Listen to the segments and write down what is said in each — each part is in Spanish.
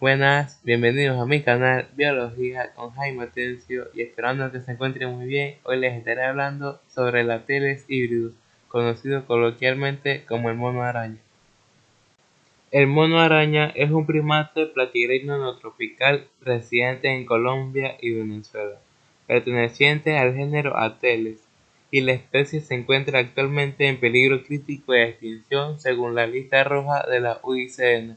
Buenas, bienvenidos a mi canal Biología con Jaime Atencio y esperando que se encuentren muy bien, hoy les estaré hablando sobre la Ateles hibridus, conocido coloquialmente como el mono araña. El mono araña es un primate platirrino neotropical residente en Colombia y Venezuela, perteneciente al género Ateles, y la especie se encuentra actualmente en peligro crítico de extinción según la lista roja de la UICN.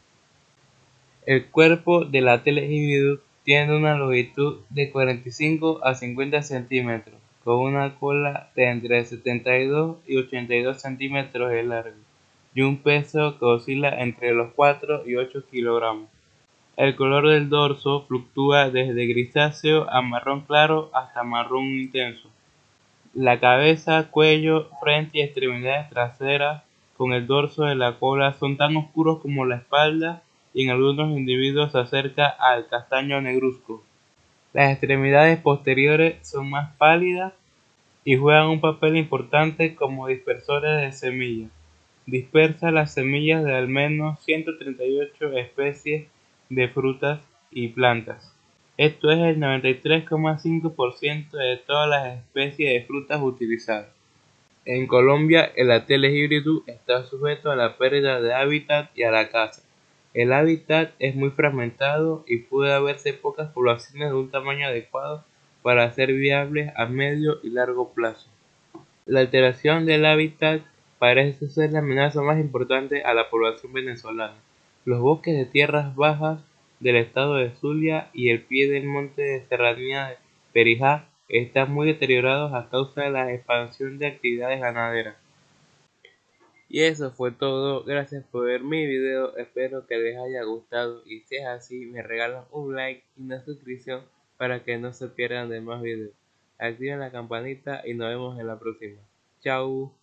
El cuerpo de la Ateles hibridus tiene una longitud de 45 a 50 centímetros, con una cola de entre 72 y 82 centímetros de largo, y un peso que oscila entre los 4 y 8 kilogramos. El color del dorso fluctúa desde grisáceo a marrón claro hasta marrón intenso. La cabeza, cuello, frente y extremidades traseras con el dorso de la cola son tan oscuros como la espalda y en algunos individuos se acerca al castaño negruzco. Las extremidades posteriores son más pálidas y juegan un papel importante como dispersores de semillas. Dispersa las semillas de al menos 138 especies de frutas y plantas. Esto es el 93,5% de todas las especies de frutas utilizadas. En Colombia, el Ateles hibridus está sujeto a la pérdida de hábitat y a la caza. El hábitat es muy fragmentado y puede haberse pocas poblaciones de un tamaño adecuado para ser viables a medio y largo plazo. La alteración del hábitat parece ser la amenaza más importante a la población venezolana. Los bosques de tierras bajas del estado de Zulia y el pie del monte de serranía de Perijá están muy deteriorados a causa de la expansión de actividades ganaderas. Y eso fue todo, gracias por ver mi video, espero que les haya gustado y si es así me regalan un like y una suscripción para que no se pierdan de más videos. Activen la campanita y nos vemos en la próxima. Chao.